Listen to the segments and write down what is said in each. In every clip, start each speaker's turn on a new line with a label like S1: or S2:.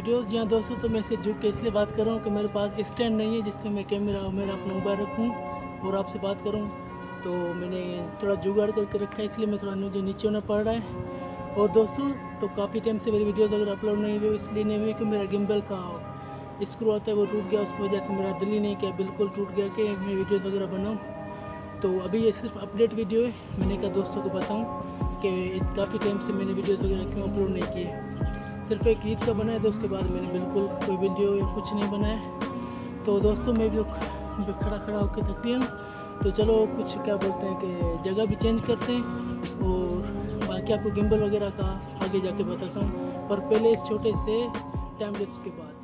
S1: Videos. जी हाँ दोस्तों, तो मैं से झुक के इसलिए बात कर रहा हूँ कि मेरे पास स्टैंड नहीं है जिसमें मैं कैमरा मेरा अपना मोबाइल रखूँ और आपसे बात करूँ। तो मैंने थोड़ा जुगाड़ करके रखा है, इसलिए मैं थोड़ा मुझे नीचे होना पड़ रहा है। और दोस्तों, तो काफ़ी टाइम से मेरी वीडियोस अगर अपलोड नहीं हुई, इसलिए नहीं हुई कि मेरा गिम्बल का स्क्रू आता है वो टूट गया। उसकी वजह से मेरा दिल ही नहीं किया, बिल्कुल टूट गया कि मैं वीडियोस वगैरह बनाऊँ। तो अभी ये सिर्फ अपडेट वीडियो है। मैंने कहा दोस्तों को बताऊँ कि काफ़ी टाइम से मैंने वीडियोस वगैरह क्यों अपलोड नहीं किए। सिर्फ एक ईद का बनाया था, उसके बाद मैंने बिल्कुल कोई वीडियो या कुछ नहीं बनाया। तो दोस्तों, मैं भी खड़ा होकर थक गया हूँ। तो चलो कुछ क्या बोलते हैं कि जगह भी चेंज करते हैं और बाकी आपको गिम्बल वगैरह का आगे जाके बताता हूँ, पर पहले इस छोटे से टाइम लैप्स के बाद।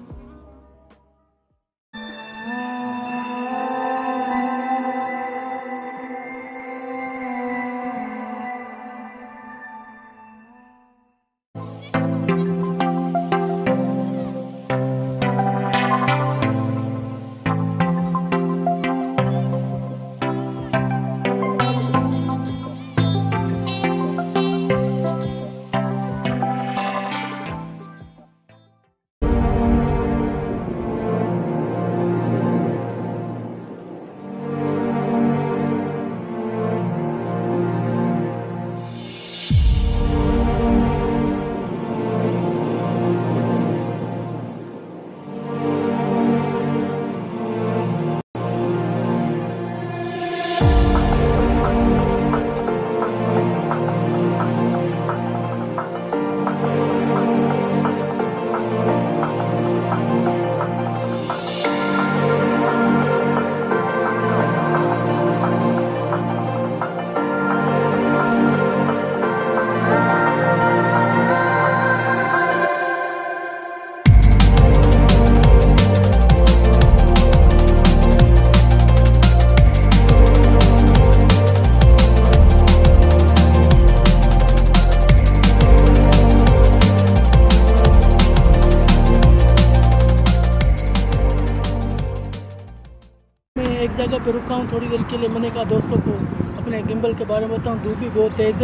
S1: एक जगह पे रुका हूँ थोड़ी देर के लिए। मैंने कहा दोस्तों को अपने गिम्बल के बारे में बताऊँ। धूप भी बहुत तेज़ है,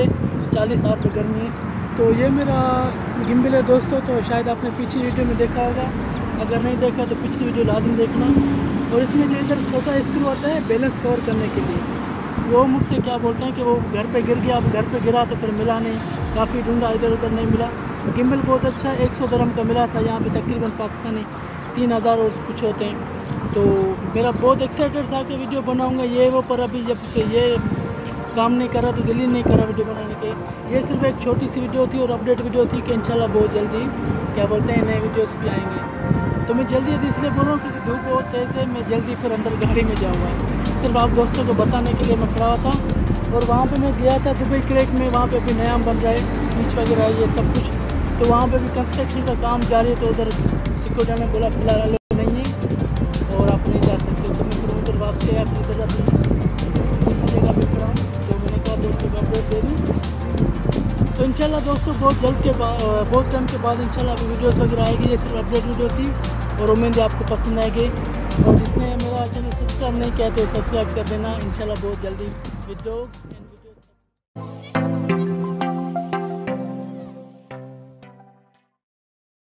S1: 40 पे गर्मी है। तो ये मेरा गिम्बल है दोस्तों। तो शायद आपने पिछली वीडियो में देखा होगा, अगर नहीं देखा तो पिछली वीडियो लाजम देखना। और इसमें जो इधर छोटा स्क्रू आता है बैलेंस कवर करने के लिए, वो मुझसे क्या बोलते हैं कि वो घर पर गिर गया। अब घर पर गिरा तो फिर मिला नहीं, काफ़ी ढूंढा, इधर उधर नहीं मिला। गिम्बल बहुत अच्छा 100 दिरहम का मिला था। यहाँ पर तकरीबन पाकिस्तानी 3000 और कुछ होते हैं। तो मेरा बहुत एक्साइटेड था कि वीडियो बनाऊंगा ये वो, पर अभी जब से ये काम नहीं कर रहा तो दिल ही नहीं कर रहा वीडियो बनाने के। ये सिर्फ एक छोटी सी वीडियो थी और अपडेट वीडियो थी कि इंशाल्लाह बहुत जल्दी क्या बोलते हैं नए वीडियोस भी आएंगे। तो मैं जल्दी इसलिए बोल रहा हूँ क्योंकि धूप बहुत तेज़ है। मैं जल्दी फिर अंदर गाड़ी में जाऊँगा। सिर्फ आप दोस्तों को बताने के लिए मैं खड़ा था। और वहाँ पर मैं गया था दुबई क्रैक में, वहाँ पर भी नया बन जाए बीच वगैरह ये सब कुछ। तो वहाँ पर भी कंस्ट्रक्शन का काम जारी है। तो उधर सिक्योरिटी ने बोला फिलहाल नहीं है और आप नहीं जा सकते। तो मैं फिर उधर वापसी आया, अपनी जगह दूसरी जगह पे खड़ा हूँ। तो मैंने कहा दोस्तों को अपडेट दे दूँ। तो इंशाल्लाह दोस्तों बहुत टाइम के बाद इंशाल्लाह अभी वीडियोस वगैरह आएगी। ये सिर्फ अपडेट वीडियो थी और उम्मीद है आपको पसंद आएगी। और जिसने मेरा चैनल सब्सक्राइब नहीं किया तो सब्सक्राइब कर देना। इंशाल्लाह बहुत जल्दी वीडियोस।